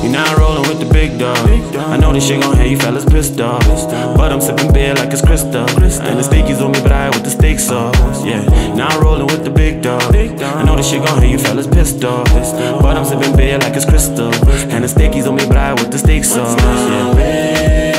You're not rolling with the big dog. I know this shit gon' have you fellas pissed off, but I'm sipping beer like it's crystal. And the steakies on me, but I with the steak sauce. Yeah, now I'm rolling with the big dog. I know this shit gon' have you fellas pissed off, but I'm sipping beer like it's crystal. And the steakies on me, but I with the steak sauce. Yeah.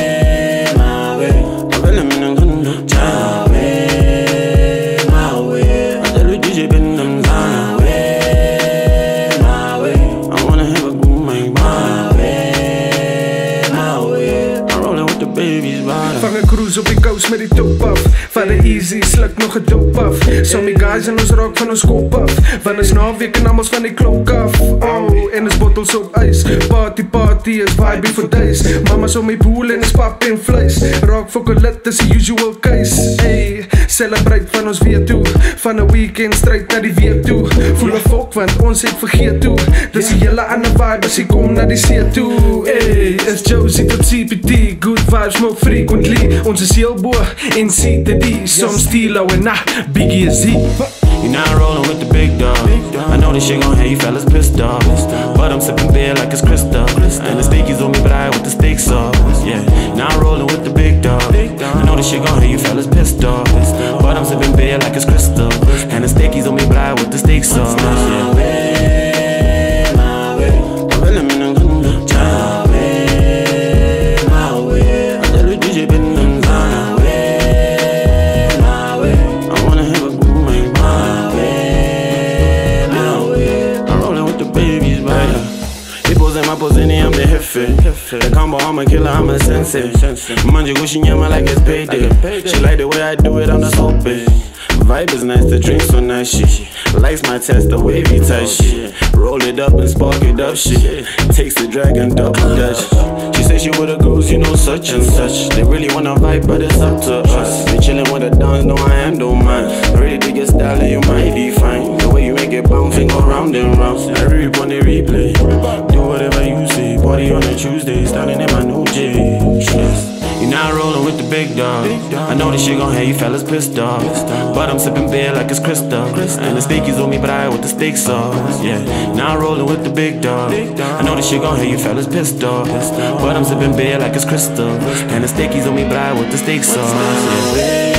Vang een cruise op die coast met die top af. Van de easy, sluk nog een dop af. Sommige guys en ons rock van ons kop af. Want is naweek en allemaal van die klok af. Oh, en is bottles op ijs. Party, party is vibe for days. Mama's om my pool en is pap en vlees. Rock fokken lit is the usual case. Hey, celebrate van ons weer toe. Van een weekend straight naar die weer toe. Voel een fok want ons het vergeet toe. Dis die hele ander vibe as jy kom naar die see toe. Hey, is Josie tot CPT. Good vibes, smoke frequently. Ons is heel boe en C to D. Soms Stilo en Biggie is Z. You're not rolling with the big dog. I know this shit gon' have you fellas pissed off, but I'm sipping beer like it's crystal. And the steakies on me, but I with the steak sauce. Yeah, now I'm rolling with the big dog. I know this shit gon' have you fellas pissed off, but I'm sipping beer like it's crystal. And the steakies on me, but I with the steak sauce. Yeah. I'm the jefe. The combo, I'm a killer, I'm a sensei. Manje gushi nyama like it's payday. She like the way I do it on the soap. Vibe is nice, the drinks so nice, shit. Likes my test, the wavy type shit. Roll it up and spark it up, shit. Takes the dragon double dutch. She say she with the girls, you know, such and such. They really wanna vibe, but it's up to us. They chillin' with the dance, no I am, don't mind. I really dig your style and you might define the way you make it bounce and go round and round. I reap on the replay. Do whatever you say. Party on a Tuesday, standing in my new J's. You're not rolling with the big dog. I know this shit gon' have you fellas pissed off, but I'm sipping beer like it's crystal. And the steakies on me, but I with the steak sauce. Yeah, now I'm rolling with the big dog. I know this shit gon' have you fellas pissed off, but I'm sipping beer like it's crystal. And the steakies on me, but I with the steak sauce. Yeah.